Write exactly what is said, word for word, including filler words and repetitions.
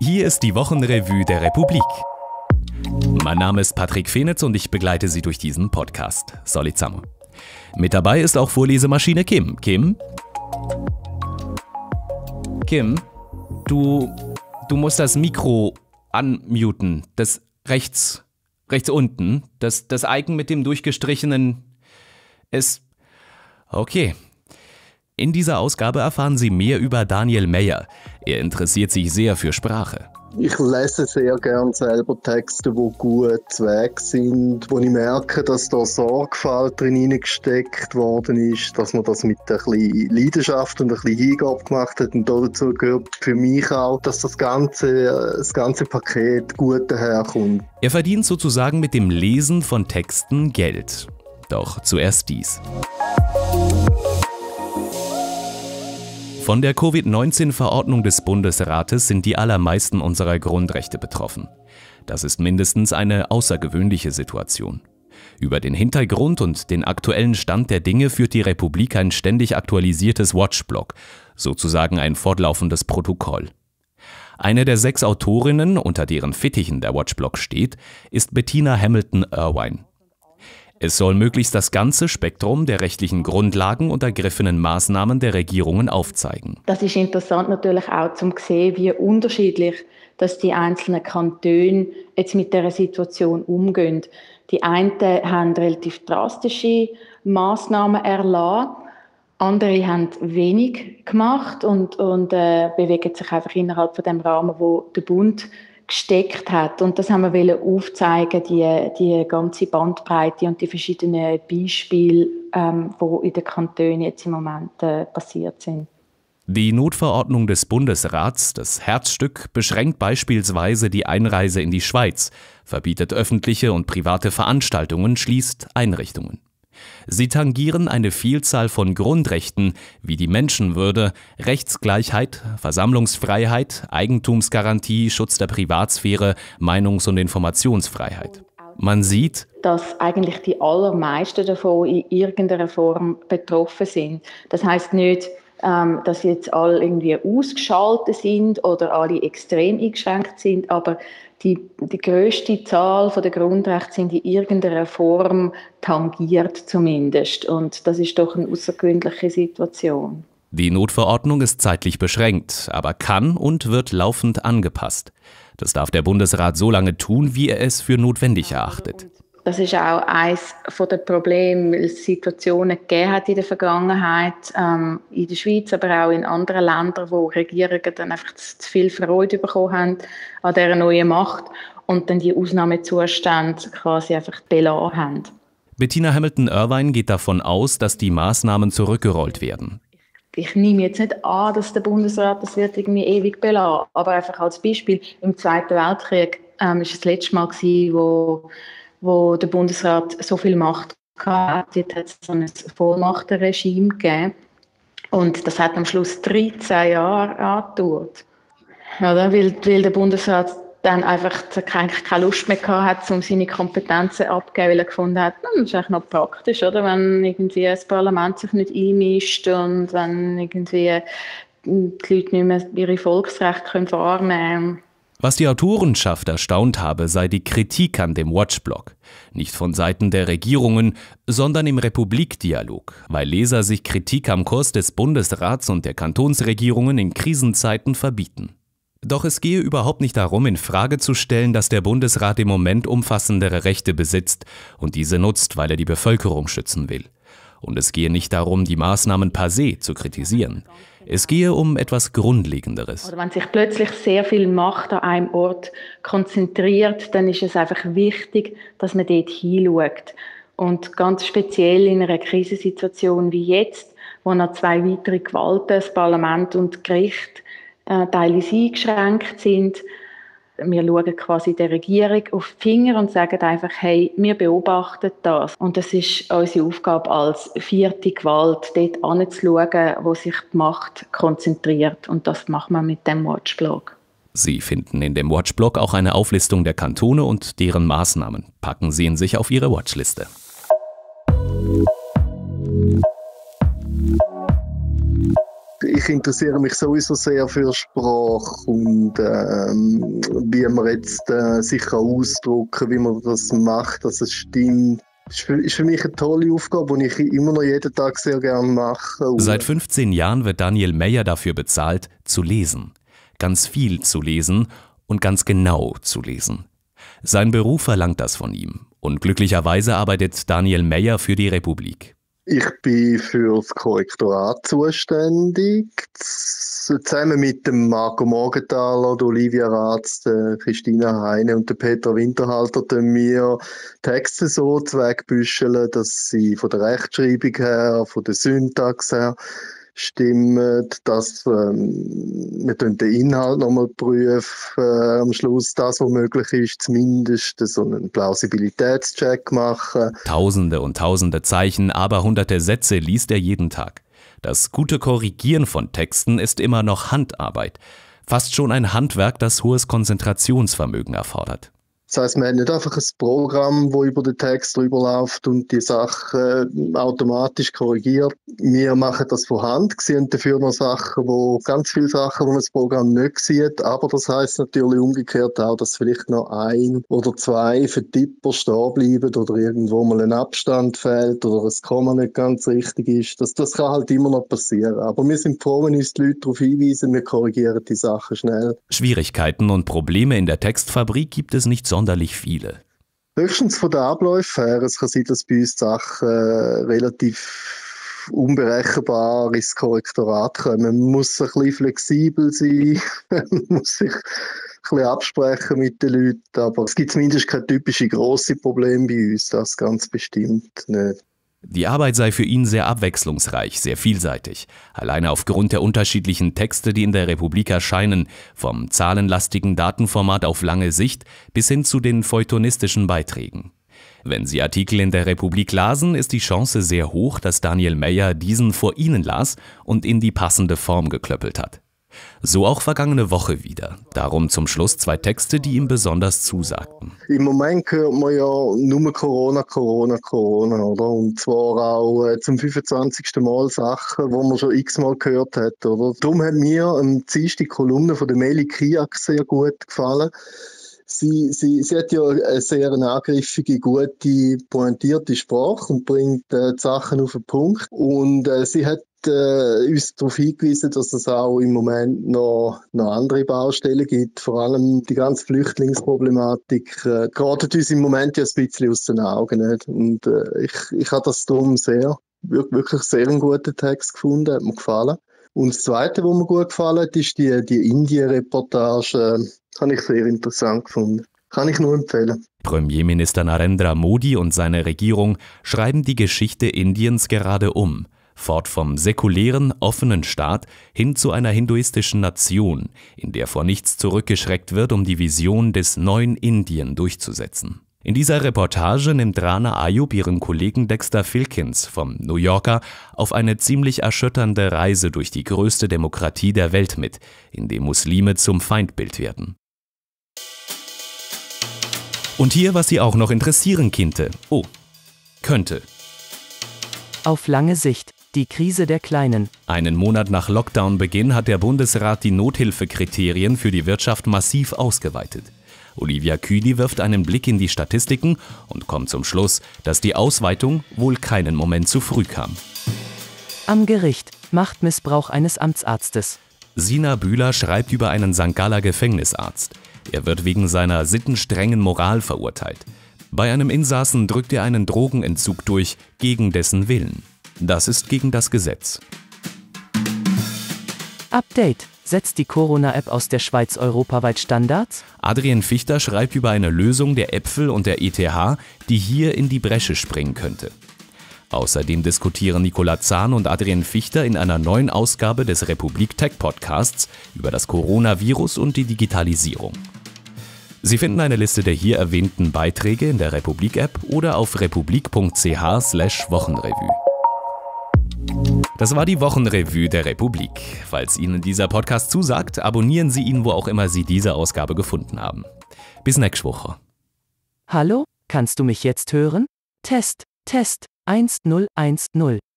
Hier ist die Wochenrevue der Republik. Mein Name ist Patrick Fenitz und ich begleite Sie durch diesen Podcast. Solid zusammen. Mit dabei ist auch Vorlesemaschine Kim. Kim? Kim, du, du musst das Mikro unmuten. Das rechts, rechts unten. Das, das Icon mit dem durchgestrichenen... Es... Okay. In dieser Ausgabe erfahren Sie mehr über Daniel Meyer. Er interessiert sich sehr für Sprache. Ich lese sehr gerne selber Texte, die gut zu Weg sind, wo ich merke, dass da Sorgfalt drin hineingesteckt worden ist, dass man das mit ein bisschen Leidenschaft und ein bisschen Hingabe gemacht hat. Und dazu gehört für mich auch, dass das ganze, das ganze Paket gut daherkommt. Er verdient sozusagen mit dem Lesen von Texten Geld. Doch zuerst dies. Von der Covid neunzehn Verordnung des Bundesrates sind die allermeisten unserer Grundrechte betroffen. Das ist mindestens eine außergewöhnliche Situation. Über den Hintergrund und den aktuellen Stand der Dinge führt die Republik ein ständig aktualisiertes Watchblog, sozusagen ein fortlaufendes Protokoll. Eine der sechs Autorinnen, unter deren Fittichen der Watchblog steht, ist Bettina Hamilton Irvine. Es soll möglichst das ganze Spektrum der rechtlichen Grundlagen und ergriffenen Maßnahmen der Regierungen aufzeigen. Das ist interessant natürlich auch zum sehen, wie unterschiedlich dass die einzelnen Kantone jetzt mit dieser Situation umgehen. Die einen haben relativ drastische Maßnahmen erlassen, andere haben wenig gemacht und, und äh, bewegen sich einfach innerhalb von dem Rahmen, wo der Bund gesteckt hat. Und das haben wir aufzeigen, die, die ganze Bandbreite und die verschiedenen Beispiele, ähm, die in den Kantonen jetzt im Moment äh, passiert sind. Die Notverordnung des Bundesrats, das Herzstück, beschränkt beispielsweise die Einreise in die Schweiz, verbietet öffentliche und private Veranstaltungen, schließt Einrichtungen. Sie tangieren eine Vielzahl von Grundrechten wie die Menschenwürde, Rechtsgleichheit, Versammlungsfreiheit, Eigentumsgarantie, Schutz der Privatsphäre, Meinungs- und Informationsfreiheit. Man sieht, dass eigentlich die allermeisten davon in irgendeiner Form betroffen sind. Das heisst nicht, dass jetzt alle irgendwie ausgeschaltet sind oder alle extrem eingeschränkt sind, aber die, die grösste Zahl der Grundrechte sind in irgendeiner Form tangiert zumindest. Und das ist doch eine außergewöhnliche Situation. Die Notverordnung ist zeitlich beschränkt, aber kann und wird laufend angepasst. Das darf der Bundesrat so lange tun, wie er es für notwendig erachtet. Das ist auch eines der Probleme, weil es Situationen gegeben hat in der Vergangenheit, ähm, in der Schweiz, aber auch in anderen Ländern, wo Regierungen dann einfach zu, zu viel Freude bekommen haben an dieser neuen Macht und dann die Ausnahmezustände quasi einfach belassen haben. Bettina Hamilton Irvine geht davon aus, dass die Maßnahmen zurückgerollt werden. Ich nehme jetzt nicht an, dass der Bundesrat das wird irgendwie ewig belassen, aber einfach als Beispiel, im Zweiten Weltkrieg ähm, ist das letzte Mal gewesen, wo wo der Bundesrat so viel Macht hatte. Dort hat es so ein Vollmachtenregime gegeben. Und das hat am Schluss dreizehn Jahre angedauert. Ja, weil, weil der Bundesrat dann einfach keine Lust mehr hatte, um seine Kompetenzen abzugeben, weil er gefunden hat, das ist eigentlich noch praktisch, oder? Wenn irgendwie das Parlament sich nicht einmischt und wenn irgendwie die Leute nicht mehr ihre Volksrechte wahrnehmen können. Was die Autorenschaft erstaunt habe, sei die Kritik an dem Watchblog. Nicht von Seiten der Regierungen, sondern im Republikdialog, weil Leser sich Kritik am Kurs des Bundesrats und der Kantonsregierungen in Krisenzeiten verbieten. Doch es gehe überhaupt nicht darum, in Frage zu stellen, dass der Bundesrat im Moment umfassendere Rechte besitzt und diese nutzt, weil er die Bevölkerung schützen will. Und es gehe nicht darum, die Maßnahmen per se zu kritisieren. Es gehe um etwas Grundlegenderes. Oder wenn sich plötzlich sehr viel Macht an einem Ort konzentriert, dann ist es einfach wichtig, dass man dort hinschaut. Und ganz speziell in einer Krisensituation wie jetzt, wo noch zwei weitere Gewalten, das Parlament und das Gericht, äh, teilweise eingeschränkt sind, wir schauen quasi der Regierung auf die Finger und sagen einfach, hey, wir beobachten das. Und das ist unsere Aufgabe als vierte Gewalt, dort hinzuschauen, wo sich die Macht konzentriert. Und das machen wir mit dem Watchblog. Sie finden in dem Watchblog auch eine Auflistung der Kantone und deren Maßnahmen. Packen Sie ihn sich auf Ihre Watchliste. Ich interessiere mich sowieso sehr für Sprache und ähm, wie man jetzt äh, sich kann ausdrücken, wie man das macht, dass es stimmt. Das ist für, ist für mich eine tolle Aufgabe, die ich immer noch jeden Tag sehr gerne mache. Seit fünfzehn Jahren wird Daniel Meyer dafür bezahlt, zu lesen. Ganz viel zu lesen und ganz genau zu lesen. Sein Beruf verlangt das von ihm. Und glücklicherweise arbeitet Daniel Meyer für die Republik. Ich bin für das Korrektorat zuständig. Zusammen mit dem Marco Morgenthaler, der Olivia Ratz, der Christina Heine und der Peter Winterhalter tun wir Texte so zweckbüscheln, dass sie von der Rechtschreibung her, von der Syntax her stimmen, dass ähm, wir den Inhalt nochmal prüfen, äh, am Schluss das, was möglich ist, zumindest so einen Plausibilitätscheck machen. Tausende und tausende Zeichen, aber hunderte Sätze liest er jeden Tag. Das gute Korrigieren von Texten ist immer noch Handarbeit. Fast schon ein Handwerk, das hohes Konzentrationsvermögen erfordert. Das heisst, wir haben nicht einfach ein Programm, das über den Text drüber läuft und die Sachen automatisch korrigiert. Wir machen das von Hand, sehen dafür noch Sachen, wo ganz viele Sachen, die das Programm nicht sieht. Aber das heisst natürlich umgekehrt auch, dass vielleicht noch ein oder zwei für Tipper stehen bleiben oder irgendwo mal ein Abstand fehlt oder das Komma nicht ganz richtig ist. Das, das kann halt immer noch passieren. Aber wir sind froh, wenn uns die Leute darauf hinweisen, wir korrigieren die Sachen schnell. Schwierigkeiten und Probleme in der Textfabrik gibt es nicht sonderlich viele. Höchstens von den Abläufen her. Es kann sein, dass bei uns Sachen äh, relativ unberechenbar ins Korrektorat kommen. Man muss ein bisschen flexibel sein, man muss sich ein bisschen absprechen mit den Leuten, aber es gibt zumindest keine typischen grossen Probleme bei uns, das ganz bestimmt nicht. Die Arbeit sei für ihn sehr abwechslungsreich, sehr vielseitig. Alleine aufgrund der unterschiedlichen Texte, die in der Republik erscheinen, vom zahlenlastigen Datenformat auf lange Sicht bis hin zu den feuilletonistischen Beiträgen. Wenn Sie Artikel in der Republik lasen, ist die Chance sehr hoch, dass Daniel Meyer diesen vor Ihnen las und in die passende Form geklöppelt hat. So auch vergangene Woche wieder. Darum zum Schluss zwei Texte, die ihm besonders zusagten. Im Moment hört man ja nur Corona, Corona, Corona, oder? Und zwar auch äh, zum fünfundzwanzigsten Mal Sachen, die man schon x-mal gehört hat, oder? Darum hat mir am Dienstag die Kolumne von der Meli Kiak sehr gut gefallen. Sie, sie, sie hat ja eine sehr angriffige, gute, pointierte Sprache und bringt äh, die Sachen auf den Punkt. Und äh, sie hat äh, uns darauf hingewiesen, dass es auch im Moment noch, noch andere Baustellen gibt. Vor allem die ganze Flüchtlingsproblematik äh, gerät uns im Moment ja ein bisschen aus den Augen. Nicht? Und äh, ich, ich habe das darum sehr, wirklich sehr einen guten Text gefunden, hat mir gefallen. Und das Zweite, was mir gut gefallen hat, ist die, die Indien-Reportage. Habe ich sehr interessant gefunden. Kann ich nur empfehlen. Premierminister Narendra Modi und seine Regierung schreiben die Geschichte Indiens gerade um. Fort vom säkulären, offenen Staat hin zu einer hinduistischen Nation, in der vor nichts zurückgeschreckt wird, um die Vision des neuen Indien durchzusetzen. In dieser Reportage nimmt Rana Ayub ihren Kollegen Dexter Filkins vom New Yorker auf eine ziemlich erschütternde Reise durch die größte Demokratie der Welt mit, in dem Muslime zum Feindbild werden. Und hier, was Sie auch noch interessieren könnte. Oh, könnte. Auf lange Sicht. Die Krise der Kleinen. Einen Monat nach Lockdown-Beginn hat der Bundesrat die Nothilfekriterien für die Wirtschaft massiv ausgeweitet. Olivia Kühli wirft einen Blick in die Statistiken und kommt zum Schluss, dass die Ausweitung wohl keinen Moment zu früh kam. Am Gericht. Machtmissbrauch eines Amtsarztes. Sina Bühler schreibt über einen Sankt Galler Gefängnisarzt. Er wird wegen seiner sittenstrengen Moral verurteilt. Bei einem Insassen drückt er einen Drogenentzug durch, gegen dessen Willen. Das ist gegen das Gesetz. Update. Setzt die Corona-App aus der Schweiz europaweit Standards? Adrian Fichter schreibt über eine Lösung der Äpfel und der E T H, die hier in die Bresche springen könnte. Außerdem diskutieren Nicola Zahn und Adrian Fichter in einer neuen Ausgabe des Republik Tech Podcasts über das Coronavirus und die Digitalisierung. Sie finden eine Liste der hier erwähnten Beiträge in der Republik-App oder auf republik punkt c h slash Wochenrevue. Das war die Wochenrevue der Republik. Falls Ihnen dieser Podcast zusagt, abonnieren Sie ihn, wo auch immer Sie diese Ausgabe gefunden haben. Bis nächste Woche. Hallo, kannst du mich jetzt hören? Test, Test, eins null eins null.